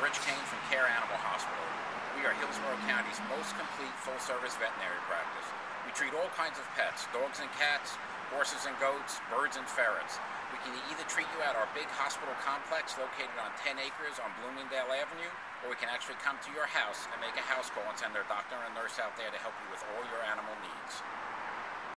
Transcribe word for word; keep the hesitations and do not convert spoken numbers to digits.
Rich Kane from Care Animal Hospital. We are Hillsborough County's most complete full-service veterinary practice. We treat all kinds of pets, dogs and cats, horses and goats, birds and ferrets. We can either treat you at our big hospital complex located on ten acres on Bloomingdale Avenue, or we can actually come to your house and make a house call and send our doctor and nurse out there to help you with all your animal needs.